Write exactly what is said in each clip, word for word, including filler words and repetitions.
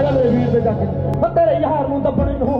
आजा मेरे वीर से जाके तेरे यार नूं दबण नूं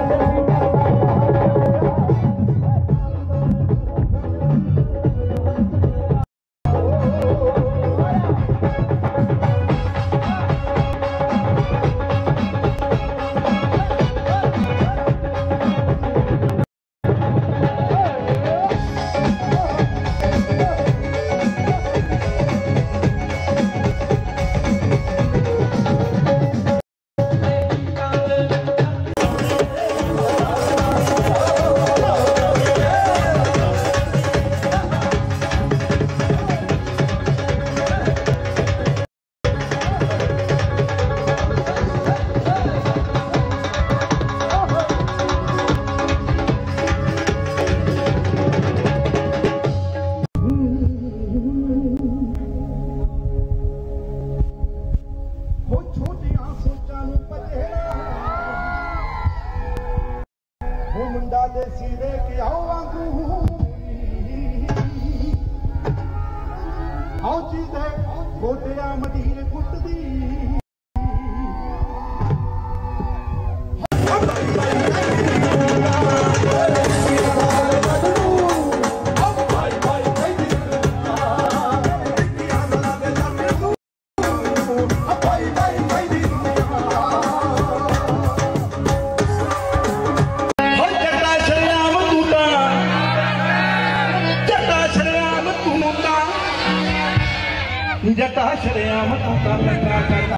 जटा शरेआम तू कर लगा करता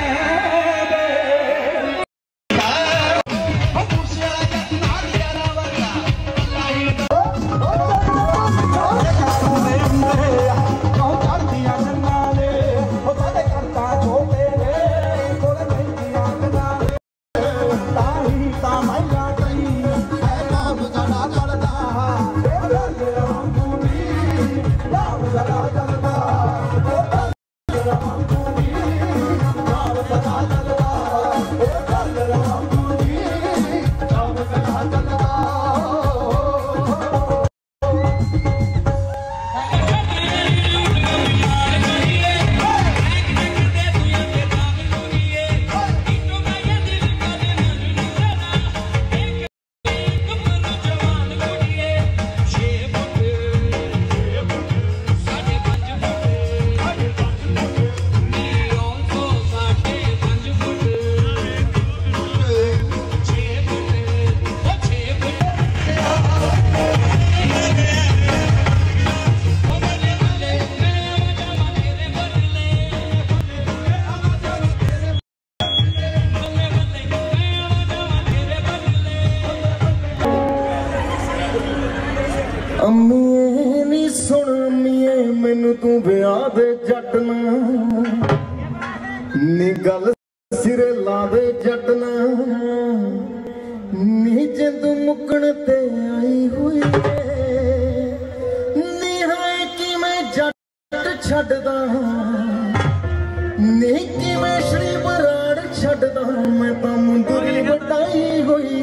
अम्मीए नी सुन अम्मीए मैनू तू ब्याह दे जटना नी गल सिरे ला दे जटना नी जिंद मुकण ते आई हुई नी है कि मैं जट छड्डदा नी कि मैं श्री बराड़ छड्डदा मैं तां मुंदरी वटाई हुई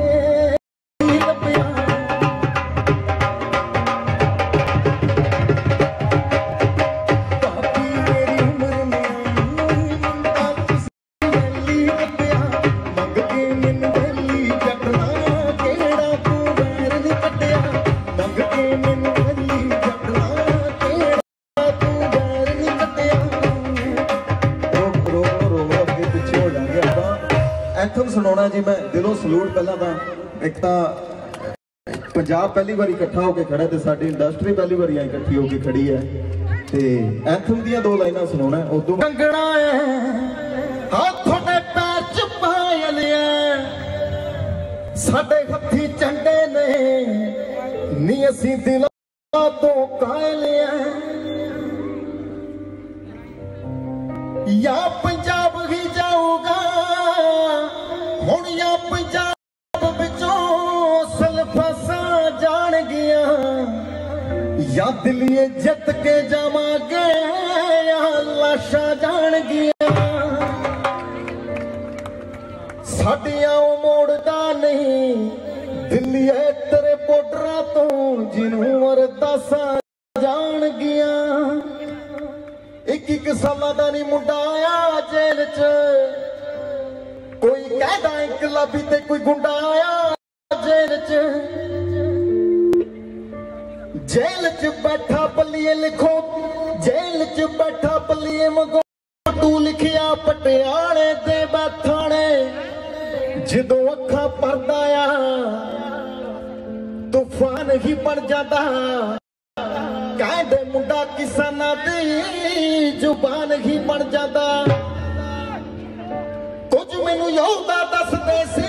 एंथम सुनाना जी मैं दिलों सलूट। पहला तो एक तो पंजाब पहली बार इकट्ठा होकर खड़ा तो साडी इंडस्ट्री पहली बार इकट्ठी होकर खड़ी है ते एंथम दियां दो लाइनां सुनाना है। उदों कंगना है हाथों दे पैर च पायल साडे हत्थी झंडे ने नी असीं दिलों तो कायल या पंजाब ही जाऊगा हुण या पंजाब विचों सलफासा जान गया या दिल्ली जित के जावांगे या लाशा जान गया साडियां मोड़दा नहीं दिल्ली तेरे बॉर्डरां तो जिन्हों अरदासा जान गया एक एक साल का नहीं मुंडा आया जेल च गुलाबी ते कोई गुंडा आया जेल च जेल च बैठा बल्लिए लिखो जेल च बैठा बल्लिए मगो तू लिखिया पटियाले दे बैठाने जदों अखा भरदा आ तूफान ही बन जाता कहदे मुंडा किसाना दी जुबान ही बन जाता कुछ मैनू योदा दसदे सी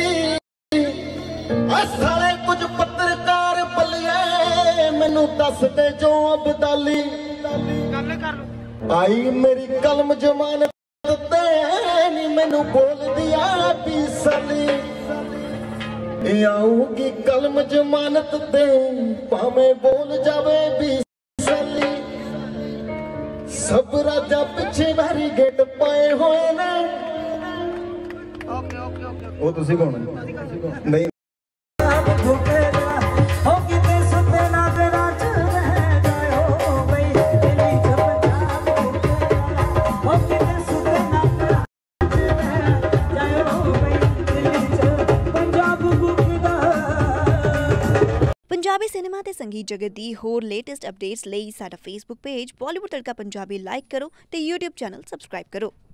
साले कुछ पत्रकार बलिए मैनू दसदे जो अबदाली आई मेरी कलम जमानत ते नी मैनू बोल दिया बीसली आऊगी कलम जमानत ते भावे बोल जावे बीसली सब राजा पिछे बैरीगेट पाए होए ने ਉਹ ਤੁਸੀਂ ਕੌਣ ਨਹੀਂ पंजाबी सिनेमा ते संगीत जगत दी होर लेटेस्ट अपडेट्स लई साडा Facebook page Bollywood Tadka Punjabi like करो ते यूट्यूब चैनल सबसक्राइब करो।